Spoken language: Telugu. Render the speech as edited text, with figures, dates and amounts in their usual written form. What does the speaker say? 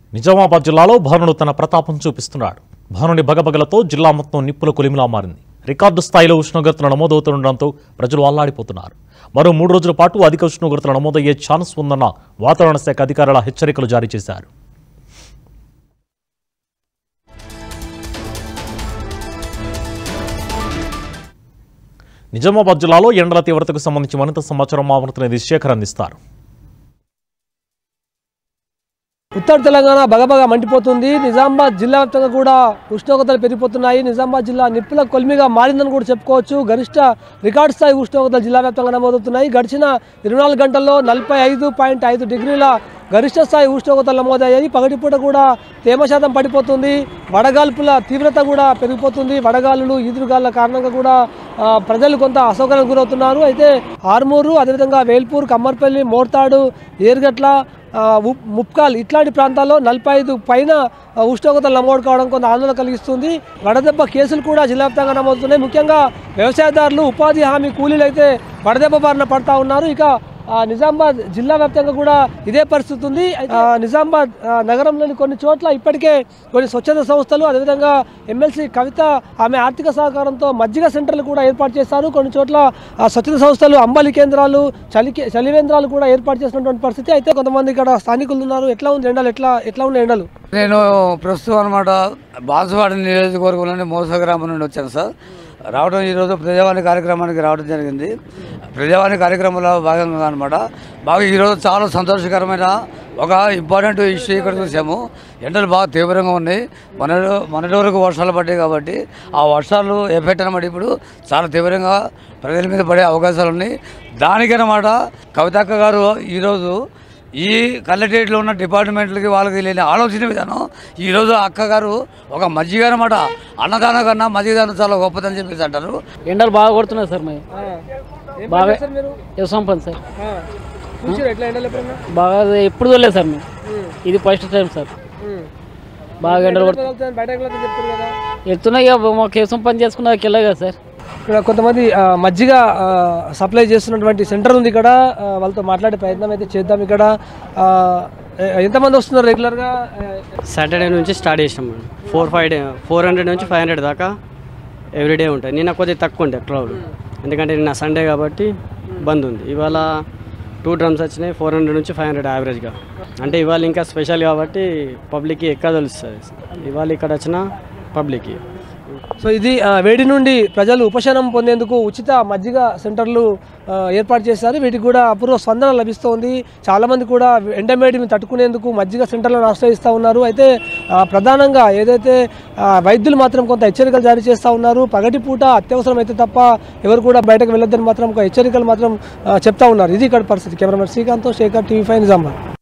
నిజామాబాద్ జిల్లాలో భానుడు తన ప్రతాపం చూపిస్తున్నాడు. భానుని బగబగలతో జిల్లా మొత్తం నిప్పుల కొలిమిలా మారింది. రికార్డు స్థాయిలో ఉష్ణోగ్రతలు నమోదవుతుండడంతో ప్రజలు అల్లాడిపోతున్నారు. మరో 3 రోజుల పాటు అధిక ఉష్ణోగ్రతలు నమోదయ్యే ఛాన్స్ ఉందన్న వాతావరణ శాఖ అధికారుల హెచ్చరికలు జారీ చేశారు. నిజామాబాద్ జిల్లాలో ఎండల తీవ్రతకు సంబంధించి మరింత సమాచారం మా ప్రతినిధి శేఖర్ అందిస్తారు. ఉత్తర తెలంగాణ బగబగ మండిపోతుంది. నిజామాబాద్ జిల్లా వ్యాప్తంగా కూడా ఉష్ణోగ్రతలు పెరిగిపోతున్నాయి. నిజామాబాద్ జిల్లా నిప్పుల కొలిమిగా మారిందని కూడా చెప్పుకోవచ్చు. గరిష్ట రికార్డు స్థాయి ఉష్ణోగ్రతలు జిల్లా వ్యాప్తంగా నమోదవుతున్నాయి. గడిచిన 24 గంటల్లో 45.5 డిగ్రీల గరిష్ట స్థాయి ఉష్ణోగ్రతలు నమోదయ్యాయి. పగటిపూట కూడా తేమ శాతం పడిపోతుంది. వడగాల్పుల తీవ్రత కూడా పెరిగిపోతుంది. వడగాలులు ఈదురుగాళ్ల కారణంగా కూడా ప్రజలు కొంత అసౌకర్యానికి గురవుతున్నారు. అయితే ఆర్మూరు, అదేవిధంగా వేల్పూర్, కమ్మర్పల్లి, మోర్తాడు, ఏర్గట్ల, ముప్కాల్ ఇట్లాంటి ప్రాంతాల్లో 45 పైన ఉష్ణోగ్రతలు నమోదు కావడం కొంత ఆందోళన కలిగిస్తుంది. వడదెబ్బ కేసులు కూడా జిల్లా వ్యాప్తంగా నమోదుతున్నాయి. ముఖ్యంగా వ్యవసాయదారులు, ఉపాధి హామీ కూలీలు అయితే వడదెబ్బ బారిన పడతా ఉన్నారు. ఇక నిజామాబాద్ జిల్లా వ్యాప్తంగా కూడా ఇదే పరిస్థితి ఉంది. నిజామాబాద్ నగరంలోని కొన్ని చోట్ల ఇప్పటికే కొన్ని స్వచ్ఛంద సంస్థలు, అదేవిధంగా ఎమ్మెల్సీ కవిత ఆమె ఆర్థిక సహకారంతో మజ్జిగ సెంటర్లు కూడా ఏర్పాటు చేశారు. కొన్ని చోట్ల స్వచ్ఛంద సంస్థలు అంబలి కేంద్రాలు, చలివేంద్రాలు కూడా ఏర్పాటు చేసినటువంటి పరిస్థితి. అయితే కొంతమంది ఇక్కడ స్థానికులు ఉన్నారు. ఎట్లా ఉంది ఎండలు? ఎట్లా ఉన్నాయి ఎండలు? నేను ప్రస్తుతం అనమాట బాన్సువాడ నియోజకవర్గంలోని మోస గ్రామం నుండి వచ్చాను సార్. రావడం ఈరోజు ప్రజావాణి కార్యక్రమానికి రావడం జరిగింది. ప్రజావాణి కార్యక్రమంలో భాగంగా అనమాట బాగా ఈరోజు చాలా సంతోషకరమైన ఒక ఇంపార్టెంట్ ఇష్యూ ఇక్కడ చూసాము. ఎండలు బాగా తీవ్రంగా ఉన్నాయి. మొన్నటి వరకు వర్షాలు పడ్డాయి కాబట్టి ఆ వర్షాలు ఎఫెక్ట్ అనమాట ఇప్పుడు చాలా తీవ్రంగా ప్రజల మీద పడే అవకాశాలు ఉన్నాయి. దానికనమాట కవితక్క గారు ఈరోజు ఈ కలెక్టరేట్లో ఉన్న డిపార్ట్మెంట్లకి వాళ్ళకి లేని ఆలోచన విధానం ఈరోజు అక్కగారు ఒక మజ్జిగ అనమాట అన్నదానం కన్నా మజ్జిగదానం చాలా గొప్పదని చెప్పేసి అంటారు. ఎండలు బాగా కొడుతున్నాయి సార్. మేము బాగా పని సార్ బాగా ఎప్పుడు చూడలేదు సార్. మేము ఇది ఫస్ట్ టైం సార్. బాగా ఎండలు వెళ్తున్నాయి. మాకు వ్యవసాయం పని చేసుకున్నా వెళ్ళగా సార్. ఇక్కడ కొంతమంది మజ్జిగ సప్లై చేస్తున్నటువంటి సెంటర్ ఉంది. ఇక్కడ వాళ్ళతో మాట్లాడే ప్రయత్నం అయితే చేద్దాం. ఇక్కడ ఎంతమంది వస్తున్నారు రెగ్యులర్గా? సాటర్డే నుంచి స్టార్ట్ చేసాం మేడం. 400 నుంచి 500 దాకా ఎవ్రీడే ఉంటాయి. నిన్న కొద్దిగా తక్కువ ఉంటాయి క్రౌడ్, ఎందుకంటే నిన్న సండే కాబట్టి బంద్ ఉంది. ఇవాళ 2 డ్రమ్స్ వచ్చినాయి. 400 నుంచి 500 యావరేజ్గా. అంటే ఇవాళ ఇంకా స్పెషల్ కాబట్టి పబ్లిక్కి ఎక్కువ తెలుస్తుంది. ఇవాళ ఇక్కడ వచ్చిన పబ్లిక్కి. సో ఇది వేడి నుండి ప్రజలు ఉపశమనం పొందేందుకు ఉచిత మజ్జిగ సెంటర్లు ఏర్పాటు చేశారు. వీటికి కూడా అపూర్వ స్పందన లభిస్తోంది. చాలామంది కూడా ఎండమేడిని తట్టుకునేందుకు మజ్జిగ సెంటర్లను ఆశ్రయిస్తూ ఉన్నారు. అయితే ప్రధానంగా ఏదైతే వైద్యులు మాత్రం కొంత హెచ్చరికలు జారీ చేస్తూ ఉన్నారు. పగటిపూట అత్యవసరం అయితే తప్ప ఎవరు కూడా బయటకు వెళ్ళొద్దని మాత్రం హెచ్చరికలు మాత్రం చెప్తా ఉన్నారు. ఇది ఇక్కడ పరిస్థితి. Cameraman Srikanth, Shekhar, TV5 Nizamabad.